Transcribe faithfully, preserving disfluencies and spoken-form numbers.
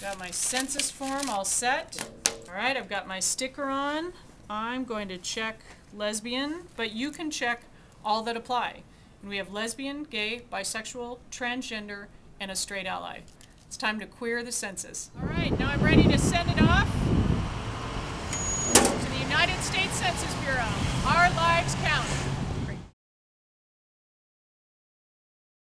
Got my census form all set. All right, I've got my sticker on. I'm going to check lesbian, but you can check all that apply. And we have lesbian, gay, bisexual, transgender, and a straight ally. It's time to queer the census. All right, now I'm ready to send it off.